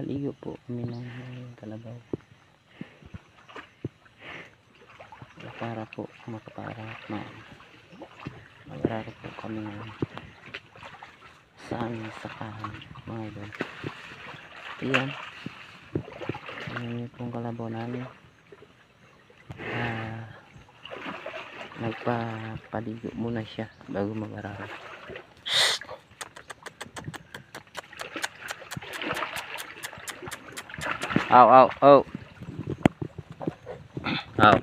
Naligo po kami ng kalabaw para po makapaharap na mag-araro po kami ng saan sakahan mga idol. Ayan, yun pong kalabaw namin. Nagpapaligo muna siya bago mag-araro. Aw, aw, aw. Aw.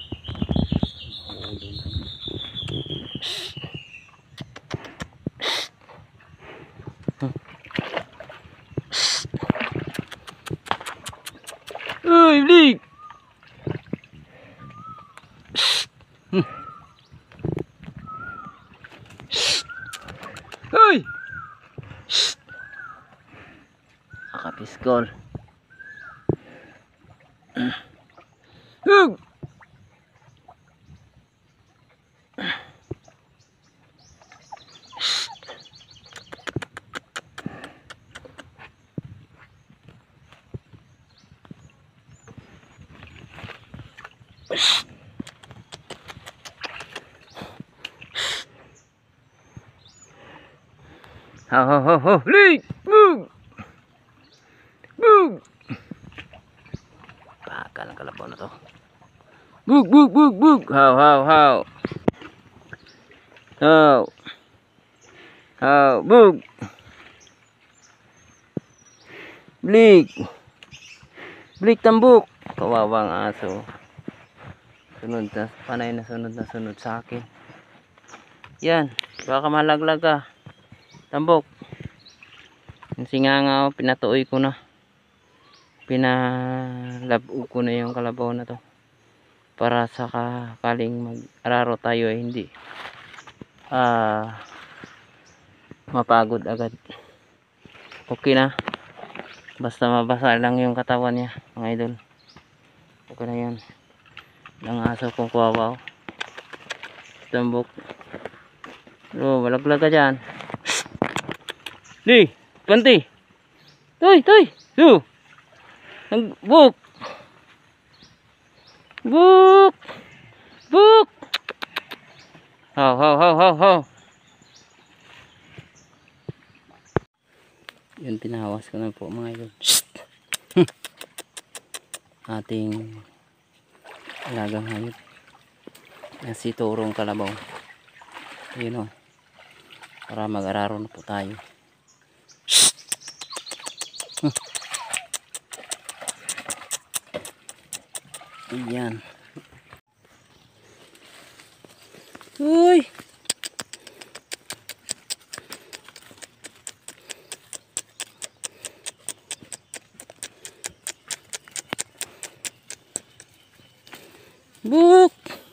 Uy, Blik! Uy! Nakapiskol. Hug! Ho ho ho ho, Blik! Bug! Bug! Pakal ang kalabaw na to. Bug bug bug bug! How how how! How! How! Bug! Blik! Blik tambuk! Kawawang aso. Sunod na, panay na sunod sa akin. Yan, baka malaglag ka. Tambok. Yung singanga, pinatuoy ko na. Pinalabo ko na yung kalabaw na to. Para sa kaling mag-araro tayo ay hindi mapagod agad. Okay na. Basta mabasa lang yung katawan niya, mga idol. Okay na yan. Ang aso kong kawawa. Tambok. Oh, malaglag ka dyan. Di, panti. Toy, toy. So. Buk. Buk. Buk. How, how, how, how, how. Yun, pinahawas ko na po mga idol. Ating alagang hayop. Si turong kalabaw. Yun o. Para mag-araro na po tayo. Ayan. Uy! Buk!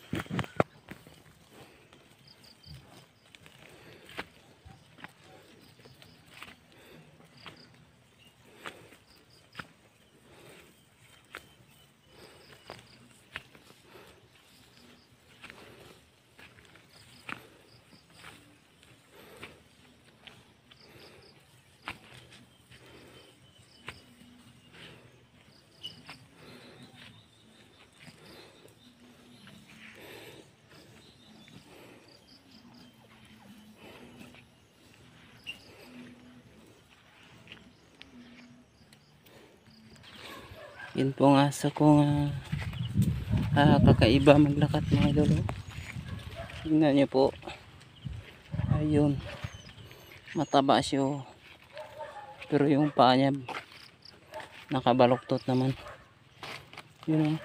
Yun po ang aso kong kakaiba maglakat mga idol. Tingnan niyo po. Ayun. Mataba siya. Pero yung paa niya nakabaluktot naman. Yun.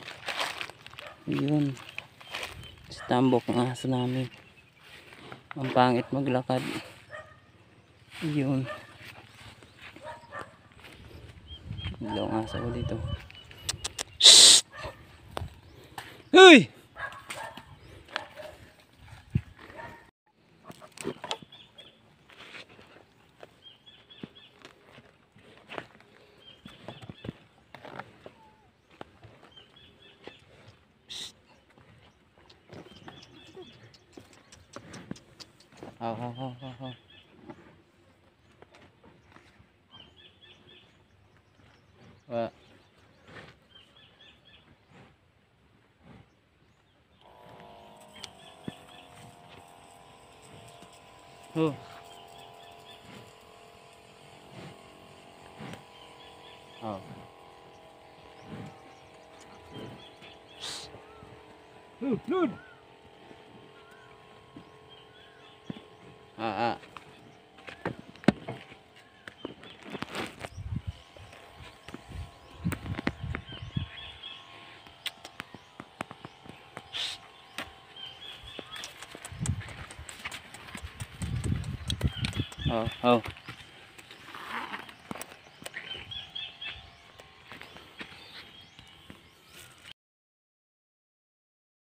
Yun. Si Tambok ang aso namin. Ang pangit maglakad. Yun. Ilaw ang aso ko dito. Shhh! Uy! Ah. Oh. Oh. Lud. Ah. Oh.